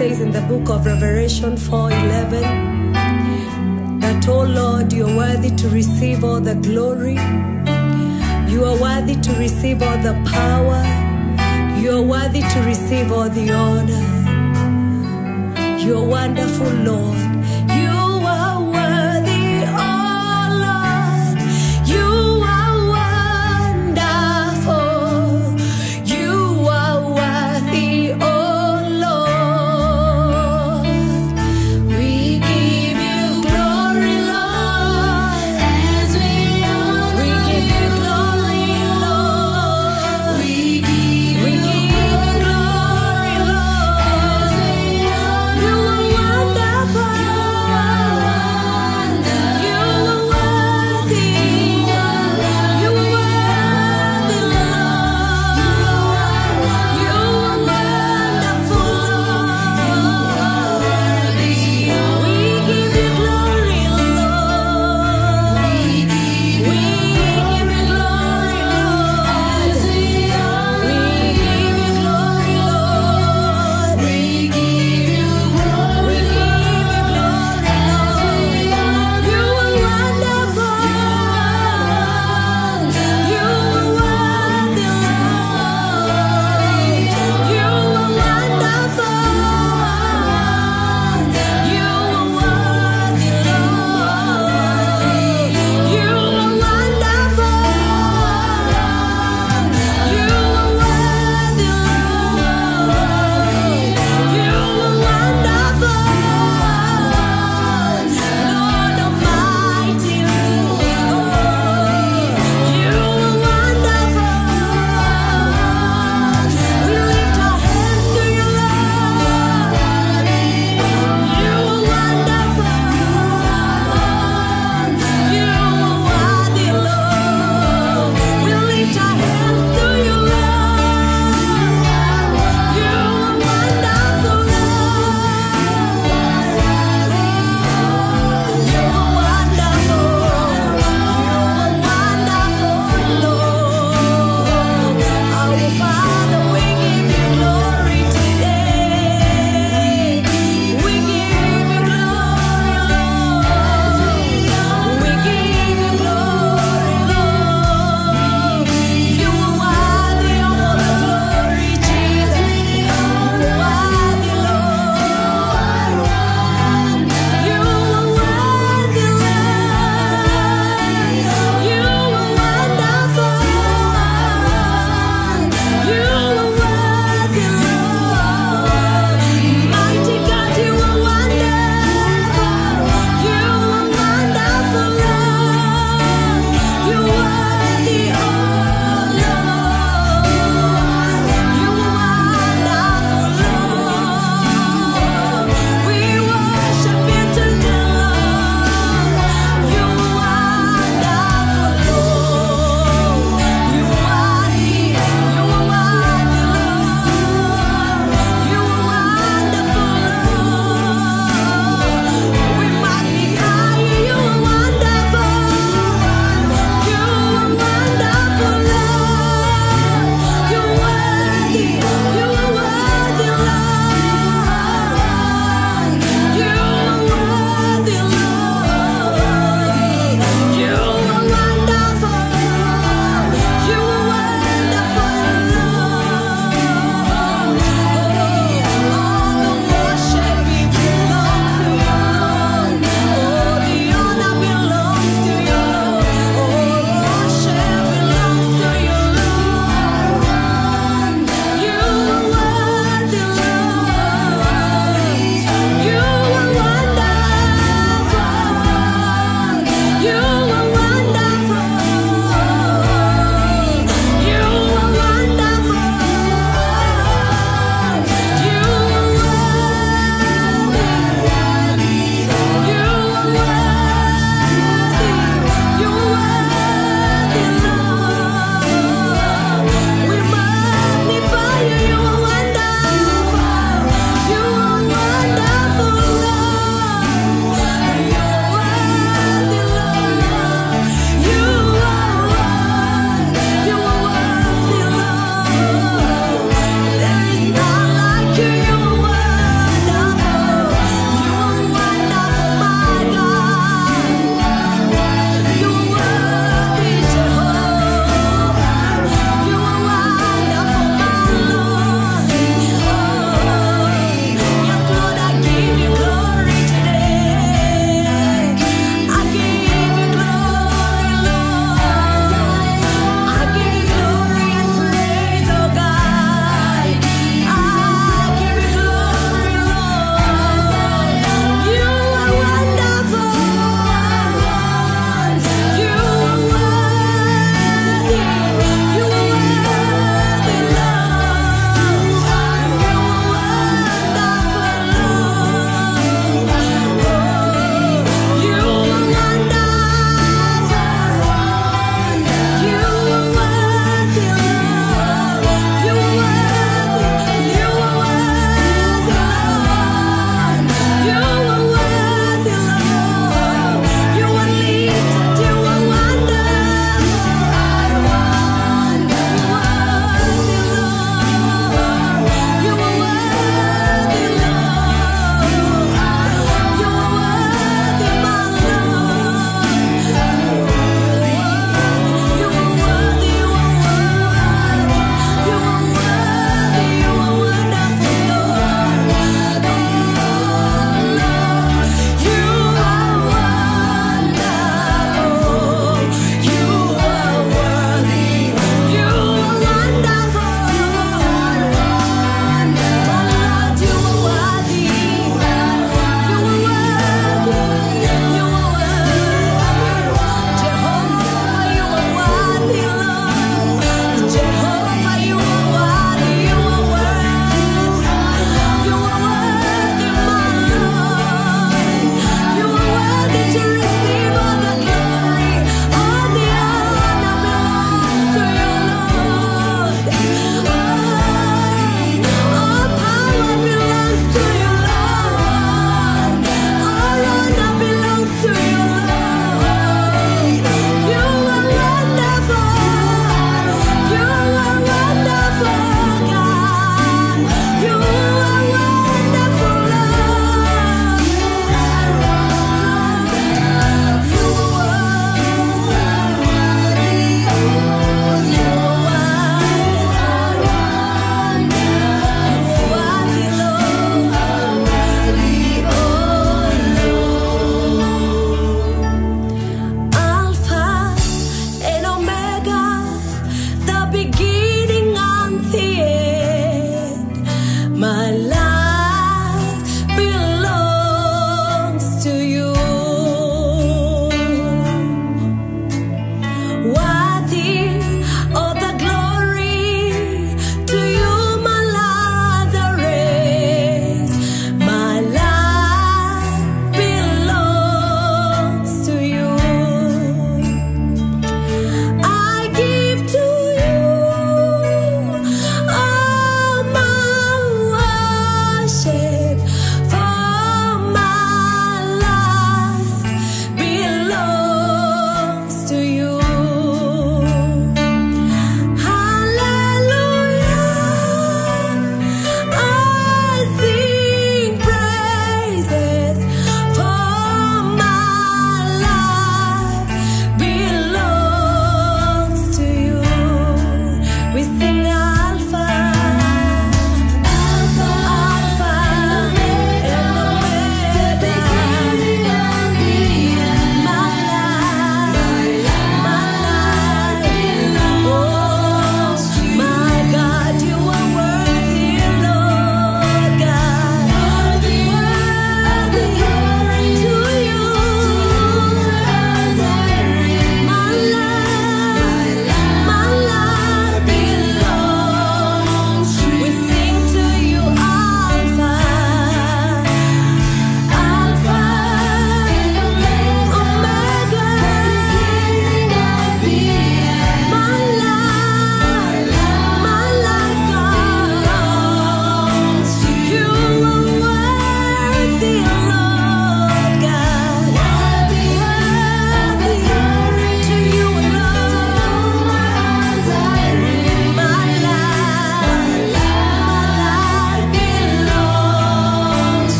says in the book of Revelation 4:11 that, oh Lord, you are worthy to receive all the glory. You are worthy to receive all the power. You are worthy to receive all the honor. You are wonderful, Lord. You are worthy, oh Lord. You are wonderful. You are worthy, oh Lord. We give you glory, Lord, as we give you glory, Lord. We give you glory, Lord. You are wonderful.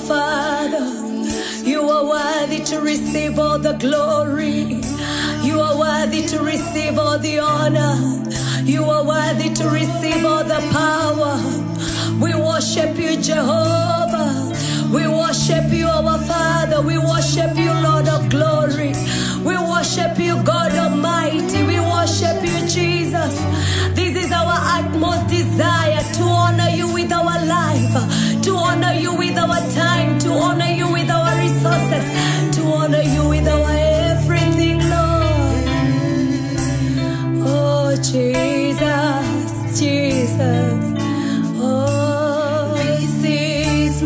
Father. You are worthy to receive all the glory. You are worthy to receive all the honor. You are worthy to receive all the power. We worship you, Jehovah. We worship you, our Father. We worship you, Lord of glory. We worship you, God Almighty. We worship you, Jesus. This is our utmost desire, to honor you with our life, to honor you with our time, to honor you with our resources, to honor you with our everything, Lord. Oh, Jesus, Jesus. Oh, this is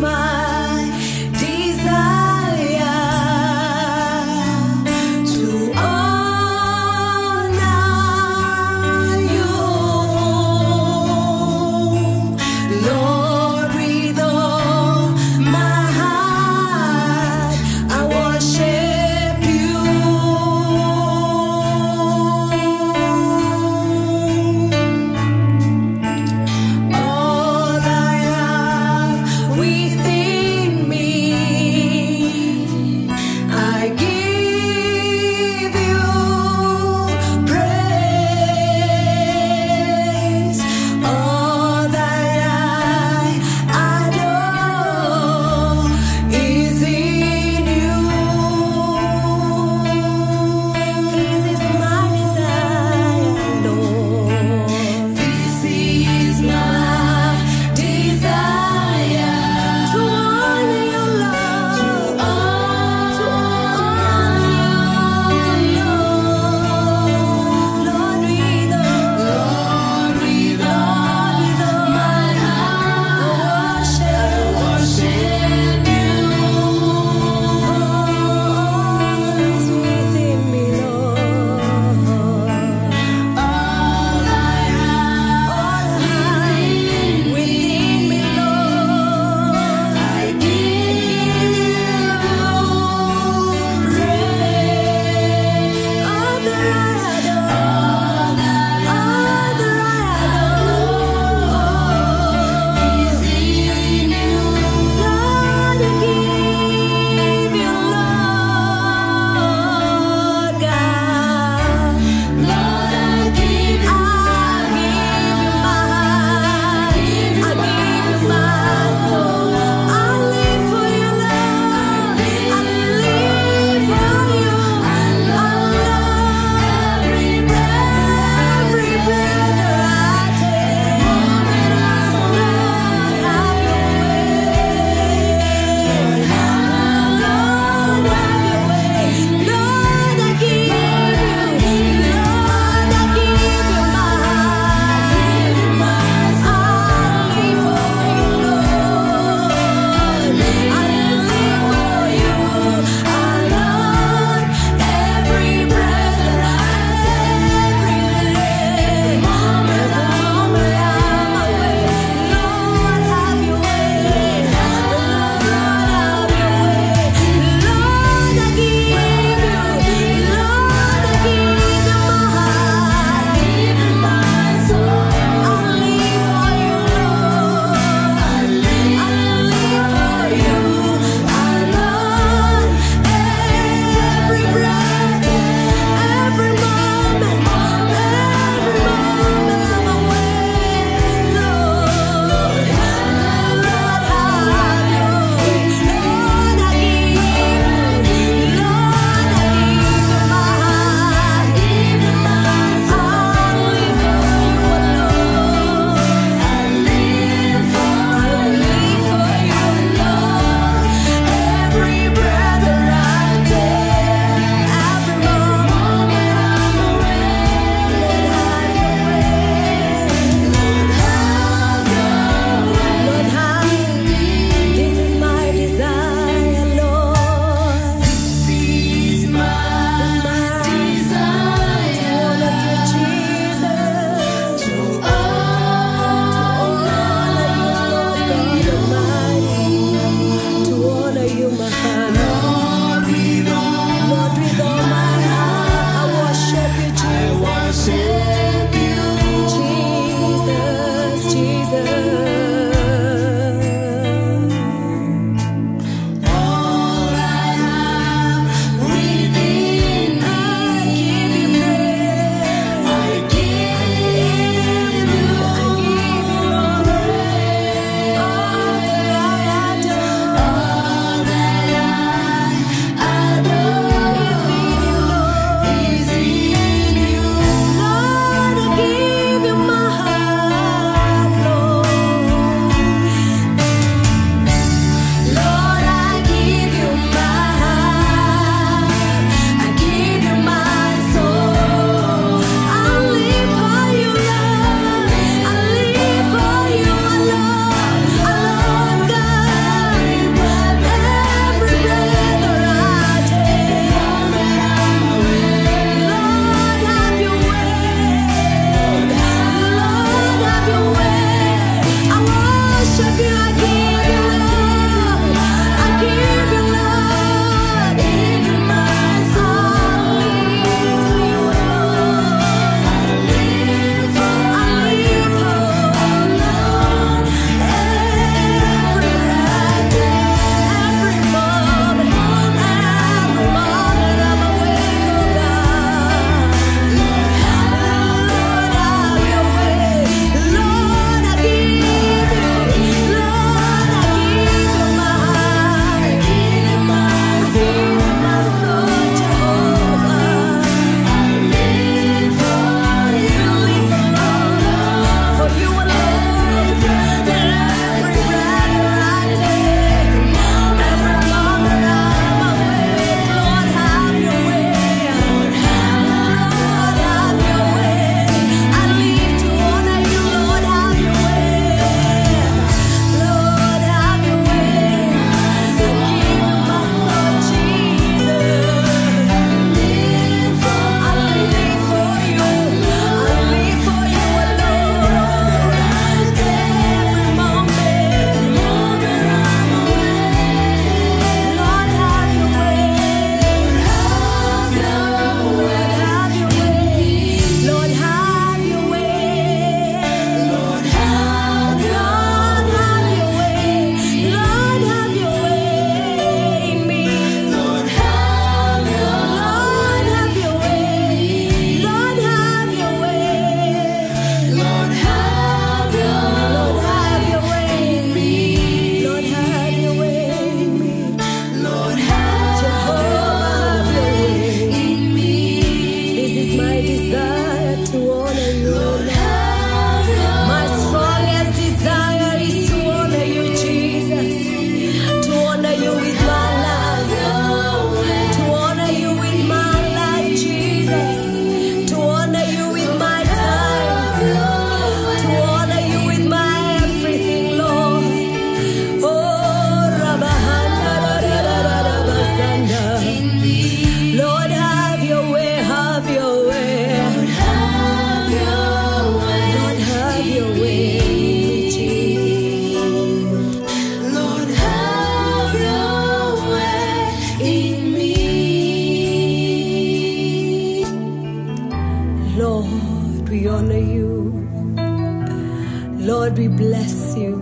Lord, we bless you.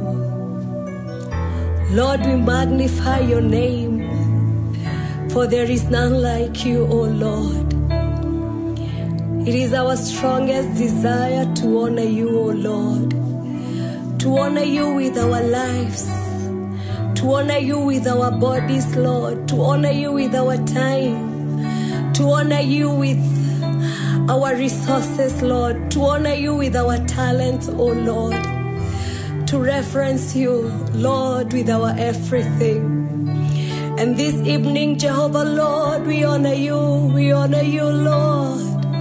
Lord, we magnify your name, for there is none like you, O Lord. It is our strongest desire to honor you, O Lord, to honor you with our lives, to honor you with our bodies, Lord, to honor you with our time, to honor you with our resources, Lord, to honor you with our talents, O Lord, to reverence you, Lord, with our everything. And this evening, Jehovah, Lord, we honor you, Lord.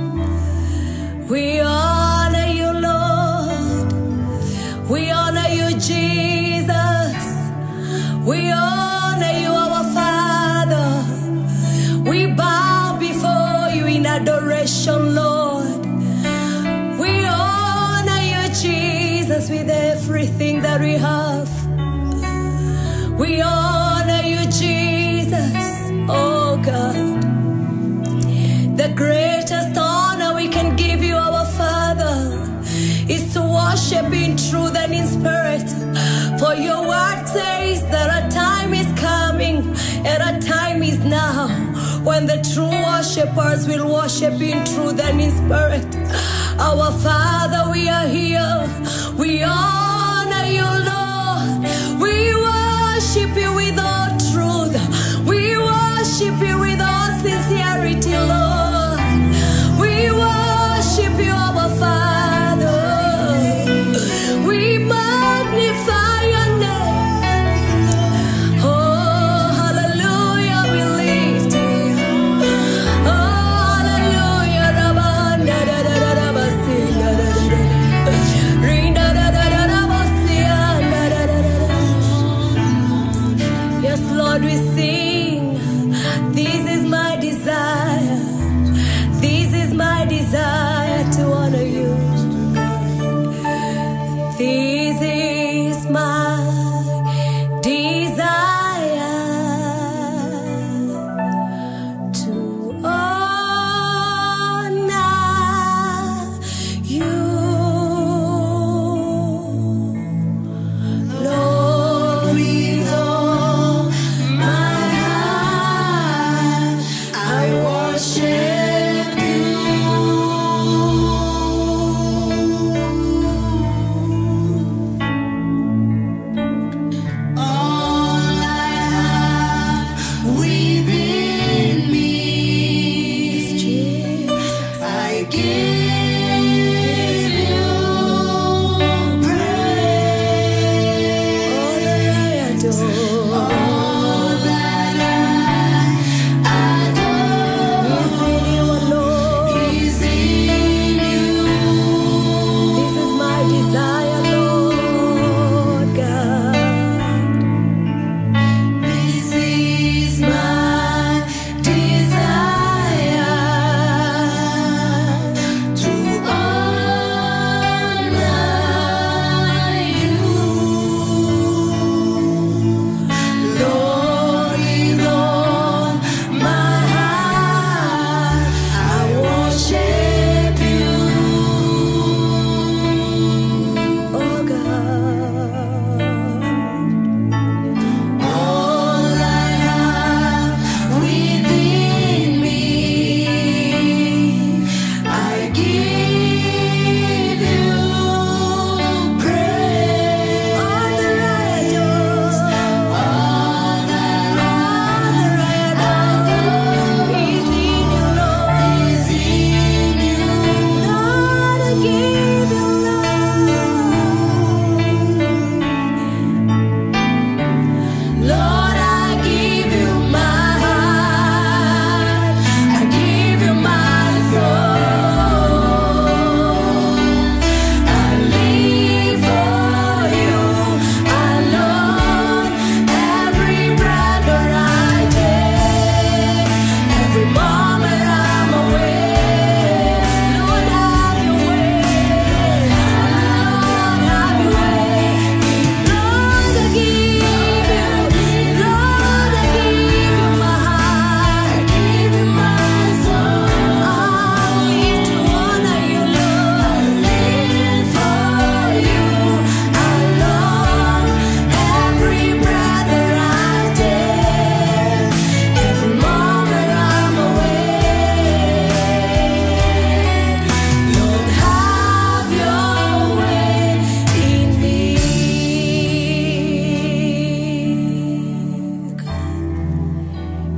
We honor you, Lord. We honor you, Jesus. We honor you, our Father. We bow before you in adoration, Lord. We honor you, Jesus, with everything that we have. We honor you, Jesus, oh God. The greatest honor we can give you, our Father, is to worship in truth and in spirit. For your word says that a time is coming and a time is now when the true worshipers will worship in truth and in spirit. Our Father, we are here. We honor you, Lord. We worship you with all truth. We worship you with all sincerity, Lord. We worship you, our Father. We magnify your name. Oh, hallelujah, we lift you. Oh, hallelujah, Rabanda, da, da, da, da, basi, da, da, da, da. Rinda, da, da, da, da, basi, da, da, da, da, da. Yes, Lord, we sing. This is my desire. This is my desire to honor you. This is my desire to honor you. Lord, with all my heart.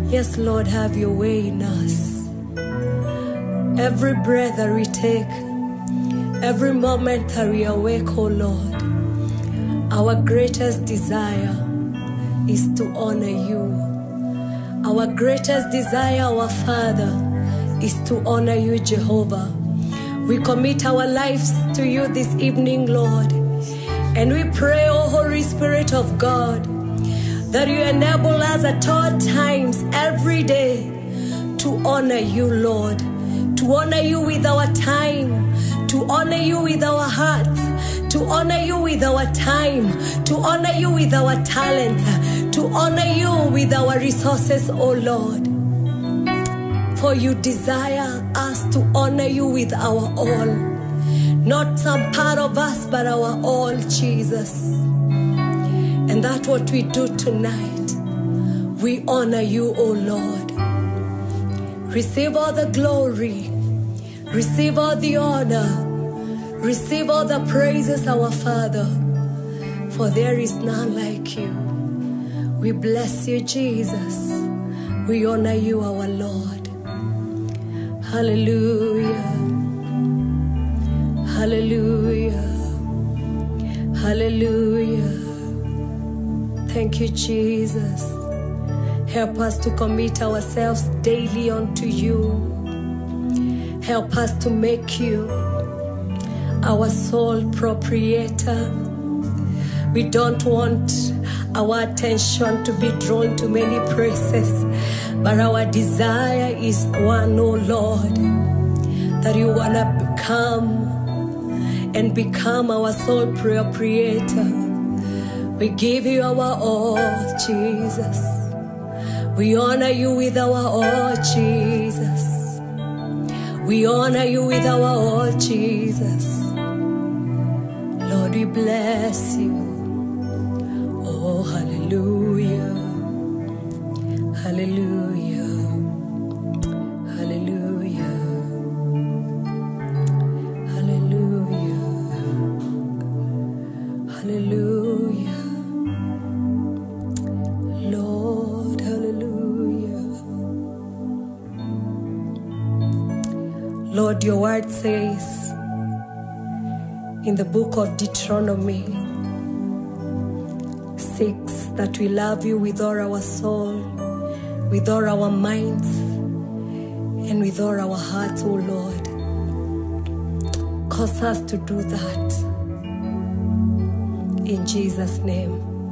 Yes, Lord, have your way in us. Every breath that we take, every moment that we awake, oh Lord, our greatest desire is to honor you. Our greatest desire, our Father, is to honor you, Jehovah. We commit our lives to you this evening, Lord, and we pray, oh Holy Spirit of God, that you enable us at all times, every day, to honor you, Lord, to honor you with our time, to honor you with our hearts, to honor you with our time, to honor you with our talent, to honor you with our resources, oh Lord. For you desire us to honor you with our all, not some part of us, but our all, Jesus. And that's what we do tonight. We honor you, oh Lord. Receive all the glory, receive all the honor, receive all the praises, our Father, for there is none like you. We bless you, Jesus. We honor you, our Lord. Hallelujah. Hallelujah. Hallelujah. Thank you, Jesus. Help us to commit ourselves daily unto you. Help us to make you our sole proprietor. We don't want our attention to be drawn to many places, but our desire is one, oh Lord, that you want to become our sole proprietor. We give you our all, Jesus. We honor you with our all, Jesus. We honor you with our all, Jesus. Lord, we bless you. Oh, hallelujah. Hallelujah. Hallelujah. Hallelujah. Hallelujah. Lord, hallelujah. Lord, your word says in the book of Deuteronomy 6 that we love you with all our soul, with all our minds, and with all our hearts, oh Lord. Cause us to do that. In Jesus' name,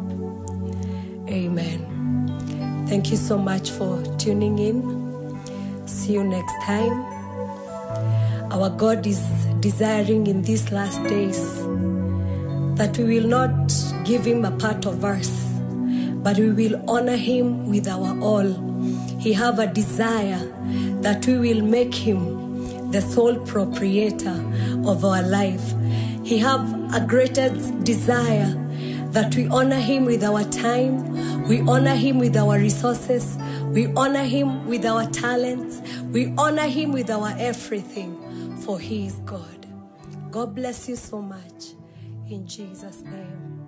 amen. Thank you so much for tuning in. See you next time. Our God is desiring in these last days that we will not give him a part of us, but we will honor him with our all. He have a desire that we will make him the sole proprietor of our life. He have a greater desire that we honor him with our time, we honor him with our resources, we honor him with our talents, we honor him with our everything, for he is God. God bless you so much. In Jesus' name.